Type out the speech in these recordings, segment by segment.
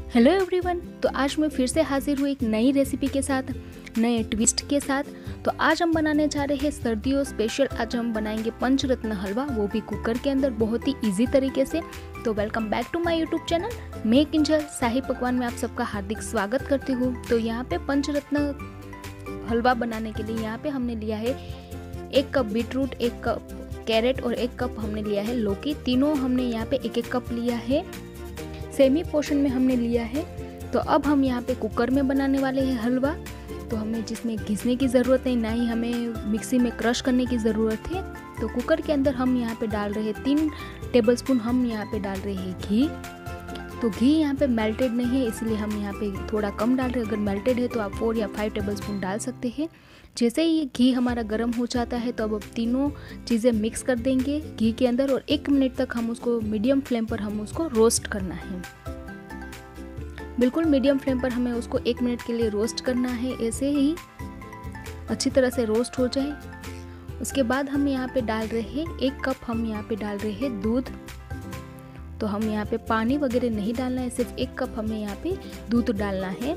Hello everyone. तो आज मैं फिर से हाजिर हूँ एक नई रेसिपी के साथ, नए ट्विस्ट के साथ। तो आज हम बनाने जा रहे हैं सर्दियों स्पेशल। आज हम बनाएंगे पंचरत्न हलवा, वो भी कुकर के अंदर, बहुत ही इजी तरीके से। तो welcome back to my YouTube channel मैं किंजल शाही पकवान में आप सबका हार्दिक स्वागत करती हूँ। तो यहाँ पे पंचरत्न हलवा बनाने के लिए यहाँ पे हमने लिया है 1 कप बीटरूट, 1 कप कैरेट और 1 कप हमने लिया है लौकी। तीनों हमने यहाँ पे 1-1 कप लिया है, सेमी पोर्शन में हमने लिया है। तो अब हम यहाँ पे कुकर में बनाने वाले हैं हलवा। तो हमें जिसमें घिसने की ज़रूरत है, ना ही हमें मिक्सी में क्रश करने की ज़रूरत है। तो कुकर के अंदर हम यहाँ पे डाल रहे हैं 3 टेबलस्पून हम यहाँ पे डाल रहे हैं घी। तो घी यहाँ पे मेल्टेड नहीं है, इसलिए हम यहाँ पे थोड़ा कम डाल रहे हैं। अगर मेल्टेड है तो आप 4 या 5 टेबलस्पून डाल सकते हैं। जैसे ही घी हमारा गर्म हो जाता है तो अब तीनों चीज़ें मिक्स कर देंगे घी के अंदर, और 1 मिनट तक हम उसको मीडियम फ्लेम पर हम उसको रोस्ट करना है। बिल्कुल मीडियम फ्लेम पर हमें उसको 1 मिनट के लिए रोस्ट करना है। ऐसे ही अच्छी तरह से रोस्ट हो जाए, उसके बाद हम यहाँ पे डाल रहे हैं 1 कप हम यहाँ पे डाल रहे हैं दूध। तो हम यहाँ पे पानी वगैरह नहीं डालना है, सिर्फ 1 कप हमें यहाँ पे दूध डालना है।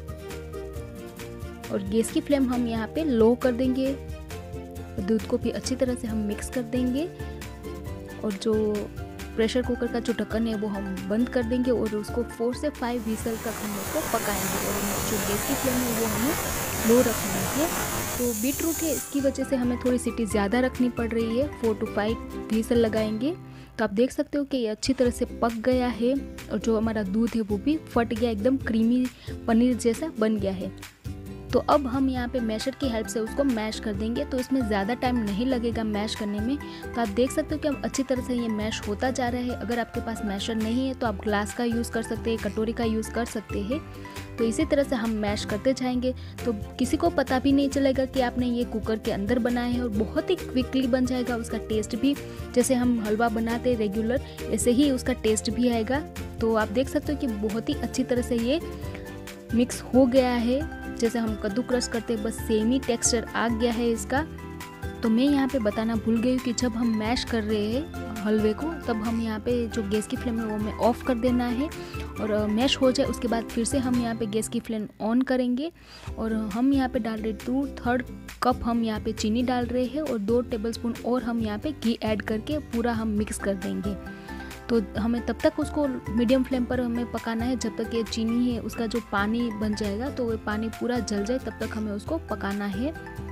और गैस की फ्लेम हम यहाँ पे लो कर देंगे। दूध को भी अच्छी तरह से हम मिक्स कर देंगे, और जो प्रेशर कुकर का जो ढक्कन है वो हम बंद कर देंगे और उसको 4 से 5 विसल तक हम उसको पकाएंगे। और जो गैस की फ्लेम है वो हमें लो रखनी है। तो बीटरूट है, इसकी वजह से हमें थोड़ी सीटी ज़्यादा रखनी पड़ रही है, 4 to 5 विसल लगाएंगे। तो आप देख सकते हो कि ये अच्छी तरह से पक गया है, और जो हमारा दूध है वो भी फट गया, एकदम क्रीमी पनीर जैसा बन गया है। तो अब हम यहाँ पे मैशर की हेल्प से उसको मैश कर देंगे। तो इसमें ज़्यादा टाइम नहीं लगेगा मैश करने में। तो आप देख सकते हो कि अब अच्छी तरह से ये मैश होता जा रहा है। अगर आपके पास मैशर नहीं है तो आप ग्लास का यूज़ कर सकते हैं, कटोरी का यूज़ कर सकते हैं। तो इसी तरह से हम मैश करते जाएंगे, तो किसी को पता भी नहीं चलेगा कि आपने ये कुकर के अंदर बनाया है, और बहुत ही क्विकली बन जाएगा। उसका टेस्ट भी जैसे हम हलवा बनाते हैं रेगुलर, ऐसे ही उसका टेस्ट भी आएगा। तो आप देख सकते हो कि बहुत ही अच्छी तरह से ये मिक्स हो गया है। जैसे हम कद्दूकस करते हैं, बस सेम ही टेक्सचर आ गया है इसका। तो मैं यहाँ पे बताना भूल गई हूँ कि जब हम मैश कर रहे हैं हलवे को, तब हम यहाँ पे जो गैस की फ्लेम है वो हमें ऑफ कर देना है, और मैश हो जाए उसके बाद फिर से हम यहाँ पे गैस की फ्लेम ऑन करेंगे। और हम यहाँ पे डाल रहे 2/3 कप हम यहाँ पे चीनी डाल रहे हैं, और 2 टेबलस्पून और हम यहाँ पे घी ऐड करके पूरा हम मिक्स कर देंगे। तो हमें तब तक उसको मीडियम फ्लेम पर हमें पकाना है जब तक ये चीनी है उसका जो पानी बन जाएगा, तो वो पानी पूरा जल जाए, तब तक हमें उसको पकाना है।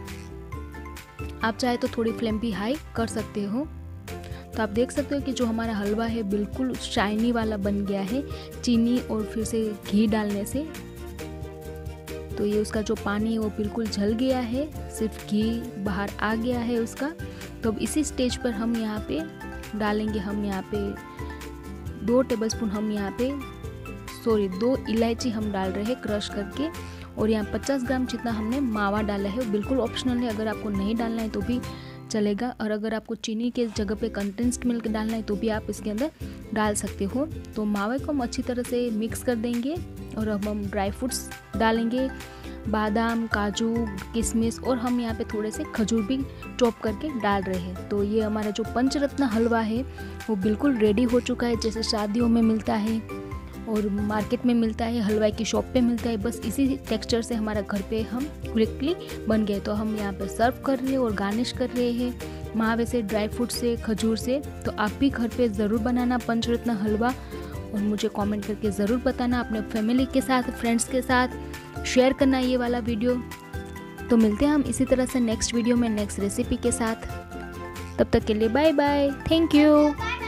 आप चाहे तो थोड़ी फ्लेम भी हाई कर सकते हो। तो आप देख सकते हो कि जो हमारा हलवा है बिल्कुल शाइनी वाला बन गया है चीनी और फिर से घी डालने से। तो ये उसका जो पानी है वो बिल्कुल जल गया है, सिर्फ घी बाहर आ गया है उसका। तो अब इसी स्टेज पर हम यहाँ पे डालेंगे, हम यहाँ पे 2 टेबलस्पून हम यहाँ पे 2 इलायची हम डाल रहे हैं क्रश करके, और यहाँ 50 ग्राम जितना हमने मावा डाला है। बिल्कुल ऑप्शनल है, अगर आपको नहीं डालना है तो भी चलेगा, और अगर आपको चीनी के जगह पे कंडेंस्ड मिल्क डालना है तो भी आप इसके अंदर डाल सकते हो। तो मावे को हम अच्छी तरह से मिक्स कर देंगे, और अब हम ड्राई फ्रूट्स डालेंगे, बादाम, काजू, किशमिश, और हम यहाँ पे थोड़े से खजूर भी चॉप करके डाल रहे हैं। तो ये हमारा जो पंचरत्न हलवा है वो बिल्कुल रेडी हो चुका है, जैसे शादियों में मिलता है और मार्केट में मिलता है, हलवाई की शॉप पे मिलता है। बस इसी टेक्सचर से हमारा घर पे हम क्विकली बन गए। तो हम यहाँ पे सर्व कर रहे हैं और गार्निश कर रहे हैं मावे से, ड्राई फ्रूट से, खजूर से। तो आप भी घर पे ज़रूर बनाना पंचरत्न हलवा, और मुझे कमेंट करके ज़रूर बताना, अपने फैमिली के साथ, फ्रेंड्स के साथ शेयर करना ये वाला वीडियो। तो मिलते हैं हम इसी तरह से नेक्स्ट वीडियो में नेक्स्ट रेसिपी के साथ। तब तक के लिए बाय बाय, थैंक यू।